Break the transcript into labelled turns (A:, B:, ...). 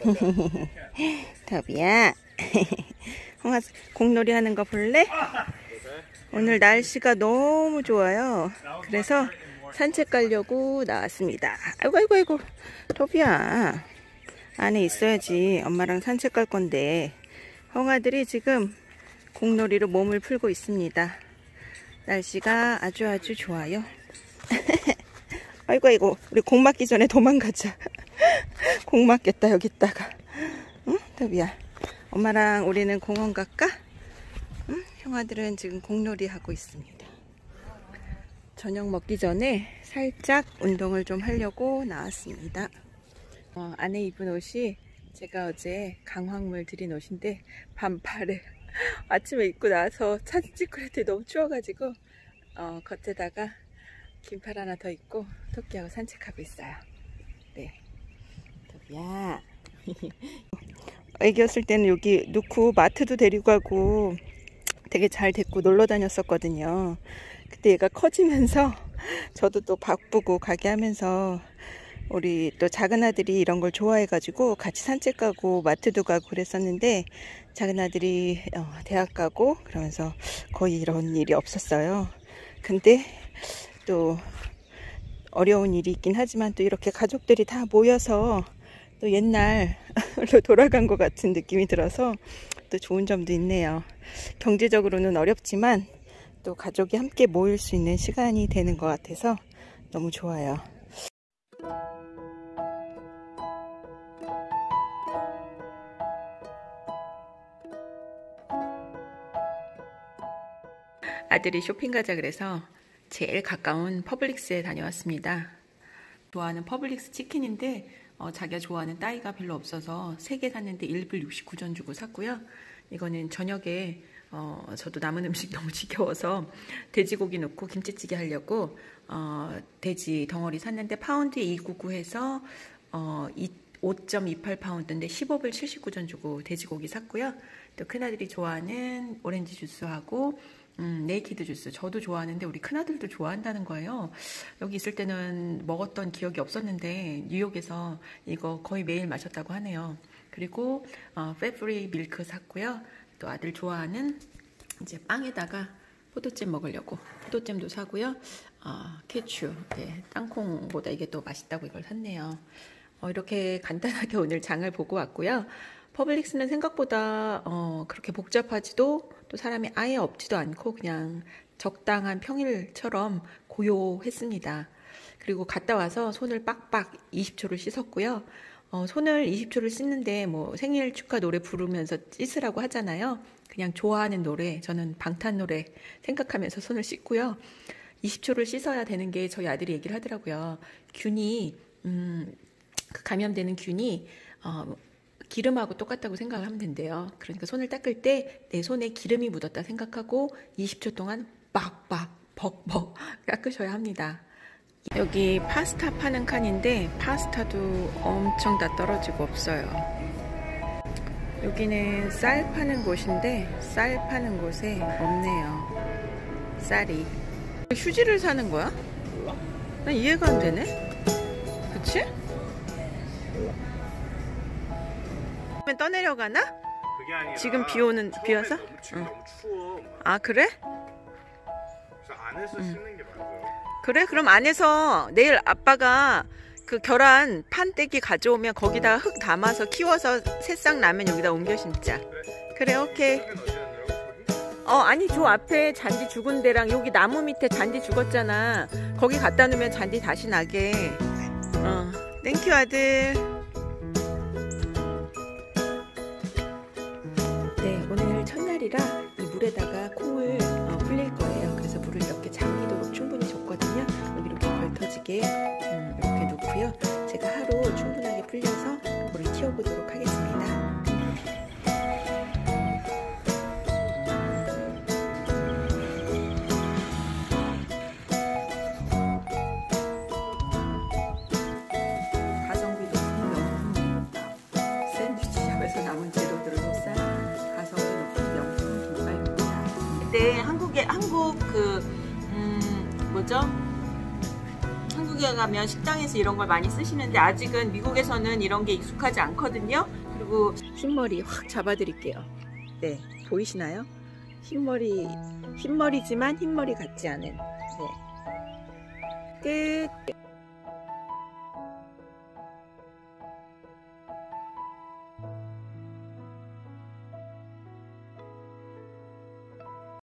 A: 더비야. 홍아, 공놀이 하는 거 볼래? 오늘 날씨가 너무 좋아요. 그래서 산책 가려고 나왔습니다. 아이고 아이고 아이고. 더비야, 안에 있어야지. 엄마랑 산책 갈 건데. 홍아들이 지금 공놀이로 몸을 풀고 있습니다. 날씨가 아주 좋아요. 아이고 아이고, 우리 공 맞기 전에 도망가자. 공 맞겠다 여기 있다가. 응? 더비야, 엄마랑 우리는 공원 갈까? 응? 형아들은 지금 공놀이 하고 있습니다. 저녁 먹기 전에 살짝 운동을 좀 하려고 나왔습니다. 안에 입은 옷이 제가 어제 강황물 들인 옷인데 반팔을 아침에 입고 나와서 사진 찍고 그랬더니 너무 추워가지고 겉에다가 긴팔 하나 더 입고 토끼하고 산책하고 있어요. 네, 더비야. 애기였을 때는 여기 놓고 마트도 데리고 가고 되게 잘 데리고 놀러 다녔었거든요. 그때 얘가 커지면서 저도 또 바쁘고 가게 하면서 우리 또 작은 아들이 이런 걸 좋아해가지고 같이 산책 가고 마트도 가고 그랬었는데, 작은 아들이 대학 가고 그러면서 거의 이런 일이 없었어요. 근데 또 어려운 일이 있긴 하지만 또 이렇게 가족들이 다 모여서 또 옛날로 돌아간 것 같은 느낌이 들어서 또 좋은 점도 있네요. 경제적으로는 어렵지만 또 가족이 함께 모일 수 있는 시간이 되는 것 같아서 너무 좋아요. 아들이 쇼핑 가자 그래서 제일 가까운 퍼블릭스에 다녀왔습니다. 좋아하는 퍼블릭스 치킨인데 자기가 좋아하는 따위가 별로 없어서 3개 샀는데 1불 69전 주고 샀고요. 이거는 저녁에 저도 남은 음식 너무 지겨워서 돼지고기 넣고 김치찌개 하려고 돼지 덩어리 샀는데 파운드에 299 해서 5.28파운드인데 15불 79전 주고 돼지고기 샀고요. 또 큰아들이 좋아하는 오렌지 주스하고 네이키드 주스, 저도 좋아하는데 우리 큰아들도 좋아한다는 거예요. 여기 있을 때는 먹었던 기억이 없었는데 뉴욕에서 이거 거의 매일 마셨다고 하네요. 그리고 페브리 밀크 샀고요. 또 아들 좋아하는 이제 빵에다가 포도잼 먹으려고 포도잼도 사고요. 케추, 네, 땅콩보다 이게 또 맛있다고 이걸 샀네요. 이렇게 간단하게 오늘 장을 보고 왔고요. 퍼블릭스는 생각보다 그렇게 복잡하지도 또 사람이 아예 없지도 않고 그냥 적당한 평일처럼 고요했습니다. 그리고 갔다 와서 손을 빡빡 20초를 씻었고요. 손을 20초를 씻는데 뭐 생일 축하 노래 부르면서 씻으라고 하잖아요. 그냥 좋아하는 노래, 저는 방탄 노래 생각하면서 손을 씻고요. 20초를 씻어야 되는 게 저희 아들이 얘기를 하더라고요. 균이 그 감염되는 균이 기름하고 똑같다고 생각을 하면 된대요. 그러니까 손을 닦을 때 내 손에 기름이 묻었다 생각하고 20초 동안 빡빡 벅벅 닦으셔야 합니다. 여기 파스타 파는 칸인데 파스타도 엄청 다 떨어지고 없어요. 여기는 쌀 파는 곳인데 쌀 파는 곳에 없네요. 쌀이. 휴지를 사는 거야? 난 이해가 안 되네. 그치? 떠내려가나?
B: 그게 아니라
A: 지금 비와서?
B: 지금 너무 추워.
A: 아, 그래?
B: 그래서 안에서 씻는 게 맞아요.
A: 그래? 그럼 안에서 내일 아빠가 그 계란 판때기 가져오면 거기다가 흙 담아서 키워서 새싹 나면 여기다 옮겨 심자. 그래, 오케이. 아니 저 앞에 잔디 죽은 데랑 여기 나무 밑에 잔디 죽었잖아. 거기 갖다 놓으면 잔디 다시 나게. 땡큐 아들. 네, 오늘 첫날이라 이 물에다가 콩을 불릴 거예요. 그래서 물을 이렇게 잠기도록 충분히 줬거든요. 여기 이렇게 걸터지게 이렇게 놓고요. 제가 하루 충분하게 불려서 물을 튀어보도록 하겠습니다. 가성비도 높은 샌드위치샵에서 남은 재료들을 싼 가성비 높은 명품 김밥입니다. 그때 한국 한국에 미국에 가면 식당에서 이런 걸 많이 쓰시는데 아직은 미국에서는 이런 게 익숙하지 않거든요. 그리고 흰머리 확 잡아드릴게요. 네, 보이시나요? 흰머리지만 흰머리 같지 않은. 네. 끝.